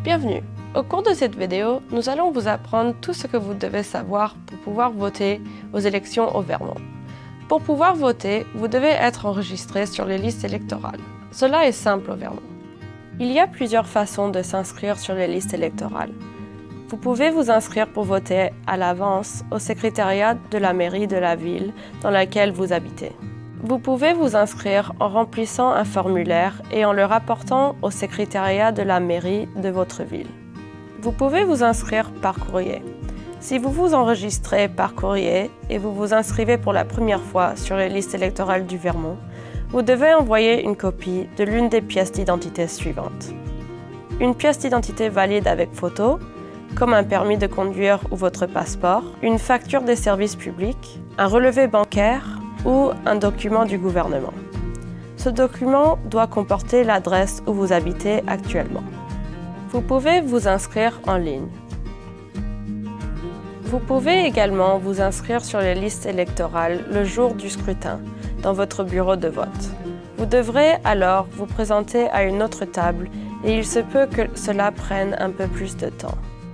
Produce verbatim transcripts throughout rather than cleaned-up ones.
Bienvenue! Au cours de cette vidéo, nous allons vous apprendre tout ce que vous devez savoir pour pouvoir voter aux élections au Vermont. Pour pouvoir voter, vous devez être enregistré sur les listes électorales. Cela est simple au Vermont. Il y a plusieurs façons de s'inscrire sur les listes électorales. Vous pouvez vous inscrire pour voter à l'avance au secrétariat de la mairie de la ville dans laquelle vous habitez. Vous pouvez vous inscrire en remplissant un formulaire et en le rapportant au secrétariat de la mairie de votre ville. Vous pouvez vous inscrire par courrier. Si vous vous enregistrez par courrier et vous vous inscrivez pour la première fois sur les listes électorales du Vermont, vous devez envoyer une copie de l'une des pièces d'identité suivantes. Une pièce d'identité valide avec photo, comme un permis de conduire ou votre passeport, une facture des services publics, un relevé bancaire ou un document du gouvernement. Ce document doit comporter l'adresse où vous habitez actuellement. Vous pouvez vous inscrire en ligne. Vous pouvez également vous inscrire sur les listes électorales le jour du scrutin, dans votre bureau de vote. Vous devrez alors vous présenter à une autre table et il se peut que cela prenne un peu plus de temps.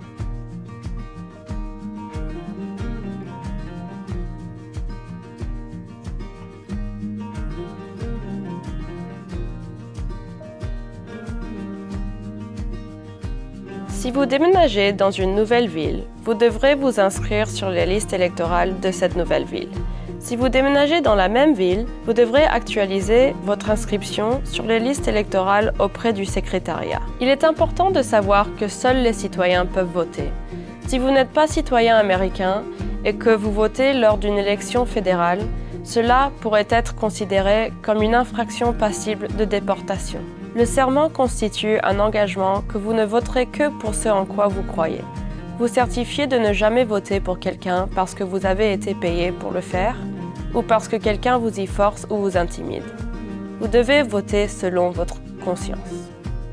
Si vous déménagez dans une nouvelle ville, vous devrez vous inscrire sur les listes électorales de cette nouvelle ville. Si vous déménagez dans la même ville, vous devrez actualiser votre inscription sur les listes électorales auprès du secrétariat. Il est important de savoir que seuls les citoyens peuvent voter. Si vous n'êtes pas citoyen américain et que vous votez lors d'une élection fédérale, cela pourrait être considéré comme une infraction passible de déportation. Le serment constitue un engagement que vous ne voterez que pour ce en quoi vous croyez. Vous certifiez de ne jamais voter pour quelqu'un parce que vous avez été payé pour le faire ou parce que quelqu'un vous y force ou vous intimide. Vous devez voter selon votre conscience.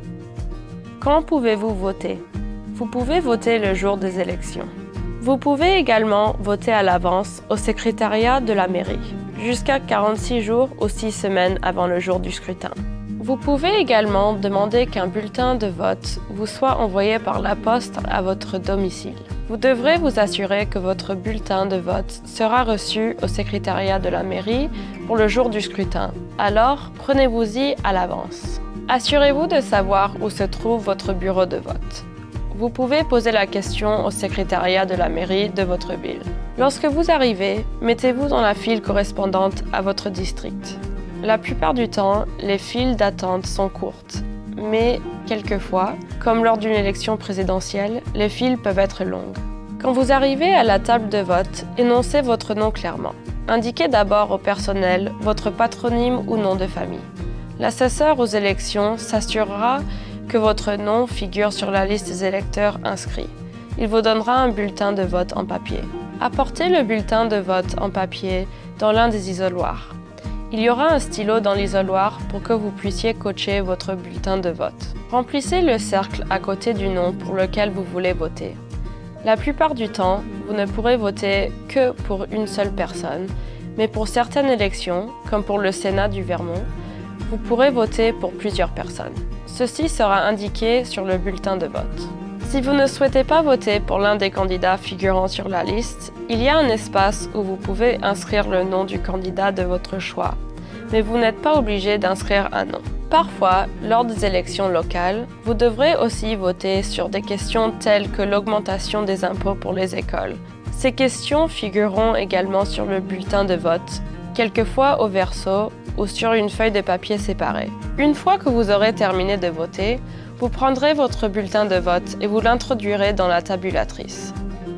Quand pouvez-vous voter? Vous pouvez voter le jour des élections. Vous pouvez également voter à l'avance au secrétariat de la mairie, jusqu'à quarante-six jours ou six semaines avant le jour du scrutin. Vous pouvez également demander qu'un bulletin de vote vous soit envoyé par la poste à votre domicile. Vous devrez vous assurer que votre bulletin de vote sera reçu au secrétariat de la mairie pour le jour du scrutin. Alors, prenez-vous-y à l'avance. Assurez-vous de savoir où se trouve votre bureau de vote. Vous pouvez poser la question au secrétariat de la mairie de votre ville. Lorsque vous arrivez, mettez-vous dans la file correspondante à votre district. La plupart du temps, les files d'attente sont courtes, mais quelquefois, comme lors d'une élection présidentielle, les files peuvent être longues. Quand vous arrivez à la table de vote, énoncez votre nom clairement. Indiquez d'abord au personnel votre patronyme ou nom de famille. L'assesseur aux élections s'assurera que votre nom figure sur la liste des électeurs inscrits. Il vous donnera un bulletin de vote en papier. Apportez le bulletin de vote en papier dans l'un des isoloirs. Il y aura un stylo dans l'isoloir pour que vous puissiez cocher votre bulletin de vote. Remplissez le cercle à côté du nom pour lequel vous voulez voter. La plupart du temps, vous ne pourrez voter que pour une seule personne, mais pour certaines élections, comme pour le Sénat du Vermont, vous pourrez voter pour plusieurs personnes. Ceci sera indiqué sur le bulletin de vote. Si vous ne souhaitez pas voter pour l'un des candidats figurant sur la liste, il y a un espace où vous pouvez inscrire le nom du candidat de votre choix, mais vous n'êtes pas obligé d'inscrire un nom. Parfois, lors des élections locales, vous devrez aussi voter sur des questions telles que l'augmentation des impôts pour les écoles. Ces questions figureront également sur le bulletin de vote, quelquefois au verso ou sur une feuille de papier séparée. Une fois que vous aurez terminé de voter, vous prendrez votre bulletin de vote et vous l'introduirez dans la tabulatrice.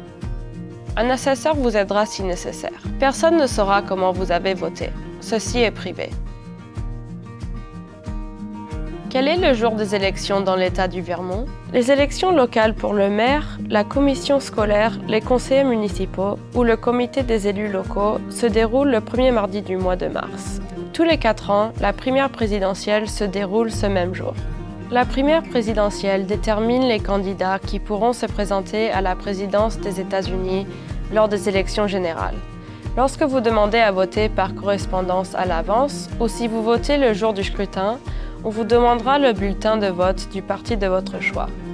Un assesseur vous aidera si nécessaire. Personne ne saura comment vous avez voté. Ceci est privé. Quel est le jour des élections dans l'État du Vermont? Les élections locales pour le maire, la commission scolaire, les conseillers municipaux ou le comité des élus locaux se déroulent le premier mardi du mois de mars. Tous les quatre ans, la primaire présidentielle se déroule ce même jour. La primaire présidentielle détermine les candidats qui pourront se présenter à la présidence des États-Unis lors des élections générales. Lorsque vous demandez à voter par correspondance à l'avance ou si vous votez le jour du scrutin, on vous demandera le bulletin de vote du parti de votre choix.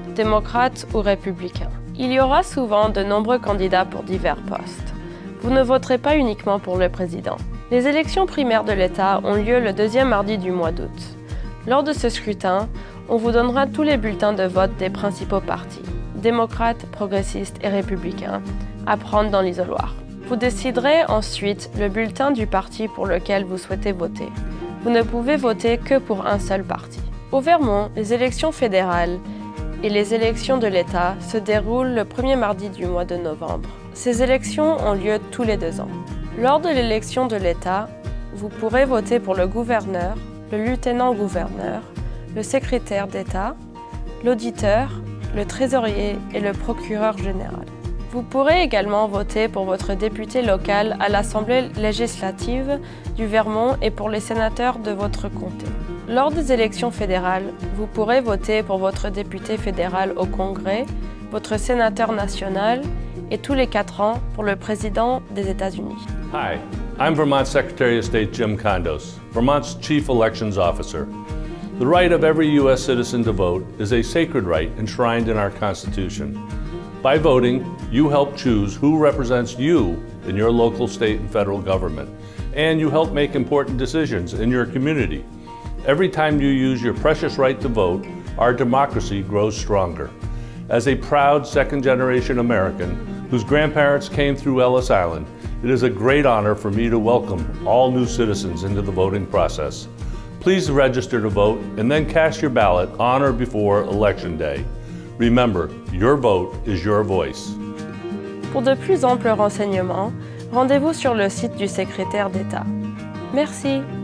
démocrate ou républicain. Il y aura souvent de nombreux candidats pour divers postes. Vous ne voterez pas uniquement pour le président. Les élections primaires de l'État ont lieu le deuxième mardi du mois d'août. Lors de ce scrutin, on vous donnera tous les bulletins de vote des principaux partis, démocrates, progressistes et républicains, à prendre dans l'isoloir. Vous déciderez ensuite le bulletin du parti pour lequel vous souhaitez voter. Vous ne pouvez voter que pour un seul parti. Au Vermont, les élections fédérales et les élections de l'État se déroulent le premier mardi du mois de novembre. Ces élections ont lieu tous les deux ans. Lors de l'élection de l'État, vous pourrez voter pour le gouverneur, le lieutenant-gouverneur, le secrétaire d'État, l'auditeur, le trésorier et le procureur général. Vous pourrez également voter pour votre député local à l'Assemblée législative du Vermont et pour les sénateurs de votre comté. Lors des élections fédérales, vous pourrez voter pour votre député fédéral au Congrès, votre sénateur national et tous les quatre ans pour le président des États-Unis. Hi, I'm Vermont Secretary of State Jim Kondos, Vermont's Chief Elections Officer. The right of every U S citizen to vote is a sacred right enshrined in our Constitution. By voting, you help choose who represents you in your local, state, and federal government, and you help make important decisions in your community. Every time you use your precious right to vote, our democracy grows stronger. As a proud second-generation American whose grandparents came through Ellis Island, it is a great honor for me to welcome all new citizens into the voting process. Please register to vote and then cast your ballot on or before Election Day. Remember, your vote is your voice. Pour de plus amples renseignements, rendez-vous sur le site du secrétaire d'État. Merci.